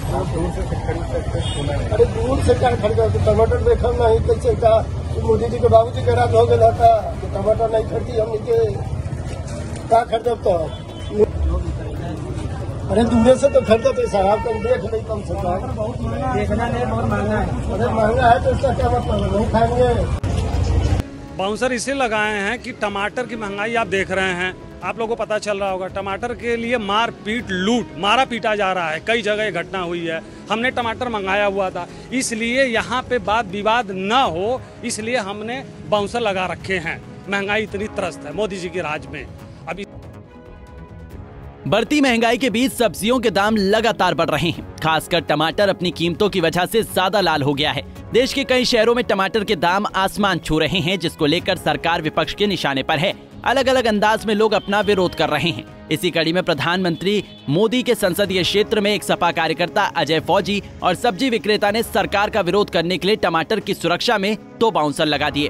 दूर से खरीद सकते सुना है। अरे दूर से क्या खरीदा, तो टमाटर देखा नहीं कैसे का मोदी जी के बाबूजी के रात हो गया था तो टमाटर नहीं खरीदी हमने के क्या खरीदब तो। अरे दूर से तो खरीदो तो साहब कम देख नहीं कम से कम देखना नहीं बहुत महंगा है। अरे महंगा है तो उसका क्या मतलब, नहीं खाएंगे। बाउंसर इसे लगाए हैं कि टमाटर की महंगाई आप देख रहे हैं, आप लोगों को पता चल रहा होगा टमाटर के लिए मार पीट लूट मारा पीटा जा रहा है। कई जगह घटना हुई है। हमने टमाटर मंगाया हुआ था, इसलिए यहाँ पे वाद विवाद न हो इसलिए हमने बाउंसर लगा रखे हैं। महंगाई इतनी त्रस्त है मोदी जी के राज में। अभी बढ़ती महंगाई के बीच सब्जियों के दाम लगातार बढ़ रहे हैं। खासकर टमाटर अपनी कीमतों की वजह से ज्यादा लाल हो गया है। देश के कई शहरों में टमाटर के दाम आसमान छू रहे हैं, जिसको लेकर सरकार विपक्ष के निशाने पर है। अलग अलग अंदाज में लोग अपना विरोध कर रहे हैं। इसी कड़ी में प्रधानमंत्री मोदी के संसदीय क्षेत्र में एक सपा कार्यकर्ता अजय फौजी और सब्जी विक्रेता ने सरकार का विरोध करने के लिए टमाटर की सुरक्षा में 2 बाउंसर लगा दिए।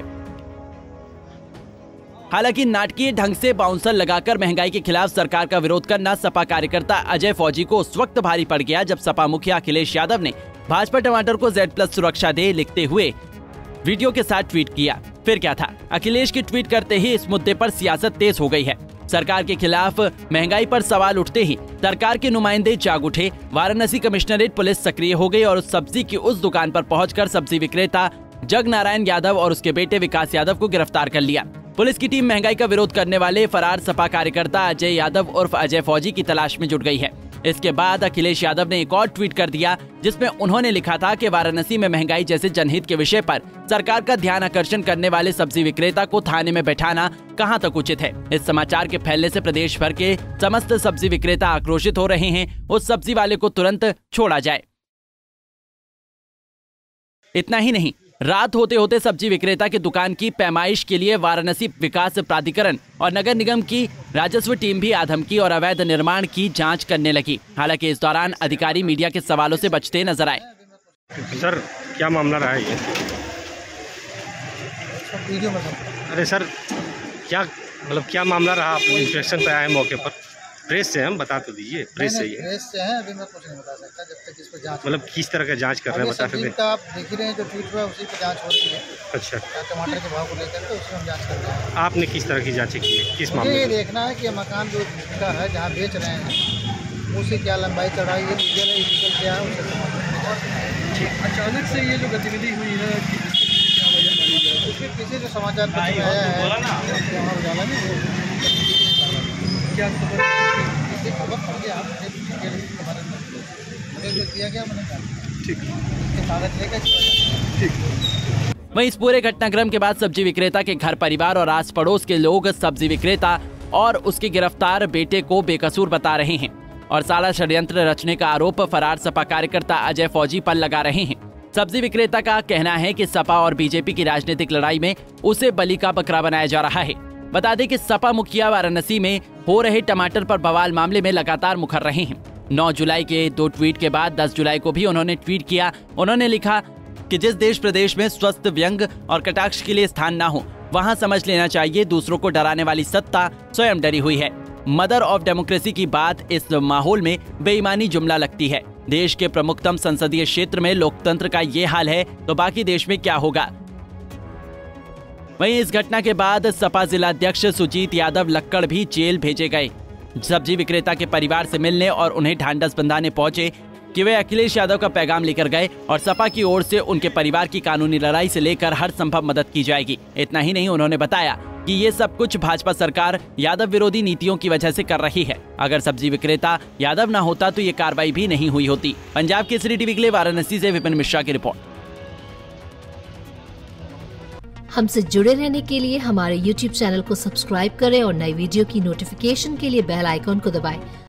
हालांकि नाटकीय ढंग से बाउंसर लगाकर महंगाई के खिलाफ सरकार का विरोध करना सपा कार्यकर्ता अजय फौजी को उस वक्त भारी पड़ गया जब सपा मुखिया अखिलेश यादव ने भाजपा टमाटर को Z+ सुरक्षा दे लिखते हुए वीडियो के साथ ट्वीट किया। फिर क्या था, अखिलेश के ट्वीट करते ही इस मुद्दे पर सियासत तेज हो गई है। सरकार के खिलाफ महंगाई पर सवाल उठते ही सरकार के नुमाइंदे जाग उठे। वाराणसी कमिश्नरेट पुलिस सक्रिय हो गई और उस सब्जी की उस दुकान पर पहुंचकर सब्जी विक्रेता जगनारायण यादव और उसके बेटे विकास यादव को गिरफ्तार कर लिया। पुलिस की टीम महंगाई का विरोध करने वाले फरार सपा कार्यकर्ता अजय यादव उर्फ अजय फौजी की तलाश में जुट गई है। इसके बाद अखिलेश यादव ने एक और ट्वीट कर दिया जिसमें उन्होंने लिखा था कि वाराणसी में महंगाई जैसे जनहित के विषय पर सरकार का ध्यान आकर्षण करने वाले सब्जी विक्रेता को थाने में बैठाना कहां तक उचित है। इस समाचार के फैलने से प्रदेश भर के समस्त सब्जी विक्रेता आक्रोशित हो रहे हैं। उस सब्जी वाले को तुरंत छोड़ा जाए। इतना ही नहीं, रात होते होते सब्जी विक्रेता की दुकान की पैमाइश के लिए वाराणसी विकास प्राधिकरण और नगर निगम की राजस्व टीम भी आधमकी और अवैध निर्माण की जांच करने लगी। हालांकि इस दौरान अधिकारी मीडिया के सवालों से बचते नजर आए। सर क्या मामला रहा है ये? अरे सर क्या मामला रहा? आप इंस्पेक्शन पे आए मौके पर, प्रेस से हम बता तो दीजिए। प्रेस से है, अभी मैं कुछ नहीं बता सकता जब तक इस पर जांच किस तरह का जांच कर रहे हैं बता सकते? आप देख रहे हैं जो ट्वीट हुआ उसी पर जांच हो रही है। अच्छा, टमाटर के भाव को लेकर तो उसमें हम जांच कर रहे हैं। आपने किस तरह की जांच की है? किस मामले? ये देखना है कि मकान जो का है जहाँ बेच रहे हैं उसे क्या लंबाई चढ़ाई है, लीगल है इलीगल क्या है उसे। अचानक से ये जो गतिविधि हुई है क्या वजह मानी जाए? उसके पीछे जो समाचार पत्र में आया है उजाला में क्या खबर पड़ गया किया गया मैंने ठीक कागज लेकर ठीक। वहीं इस पूरे घटनाक्रम के बाद सब्जी विक्रेता के घर परिवार और आस पड़ोस के लोग सब्जी विक्रेता और उसके गिरफ्तार बेटे को बेकसूर बता रहे हैं और सारा षड्यंत्र रचने का आरोप फरार सपा कार्यकर्ता अजय फौजी पर लगा रहे हैं। सब्जी विक्रेता का कहना है कि सपा और बीजेपी की राजनीतिक लड़ाई में उसे बलि का बकरा बनाया जा रहा है। बता दें कि सपा मुखिया वाराणसी में हो रहे टमाटर पर बवाल मामले में लगातार मुखर रहे हैं। 9 जुलाई के 2 ट्वीट के बाद 10 जुलाई को भी उन्होंने ट्वीट किया। उन्होंने लिखा कि जिस देश प्रदेश में स्वस्थ व्यंग और कटाक्ष के लिए स्थान ना हो वहां समझ लेना चाहिए दूसरों को डराने वाली सत्ता स्वयं डरी हुई है। मदर ऑफ डेमोक्रेसी की बात इस माहौल में बेईमानी जुमला लगती है। देश के प्रमुखतम संसदीय क्षेत्र में लोकतंत्र का ये हाल है तो बाकी देश में क्या होगा। वहीं इस घटना के बाद सपा जिलाध्यक्ष सुजीत यादव लक्कड़ भी जेल भेजे गए। सब्जी विक्रेता के परिवार से मिलने और उन्हें ढांढस बंधाने पहुंचे कि वे अखिलेश यादव का पैगाम लेकर गए और सपा की ओर से उनके परिवार की कानूनी लड़ाई से लेकर हर संभव मदद की जाएगी। इतना ही नहीं, उन्होंने बताया कि ये सब कुछ भाजपा सरकार यादव विरोधी नीतियों की वजह से कर रही है। अगर सब्जी विक्रेता यादव न होता तो ये कार्रवाई भी नहीं हुई होती। पंजाब केसरी टीवी के लिए वाराणसी से विपिन मिश्रा की रिपोर्ट। हमसे जुड़े रहने के लिए हमारे YouTube चैनल को सब्सक्राइब करें और नई वीडियो की नोटिफिकेशन के लिए बेल आइकॉन को दबाएं।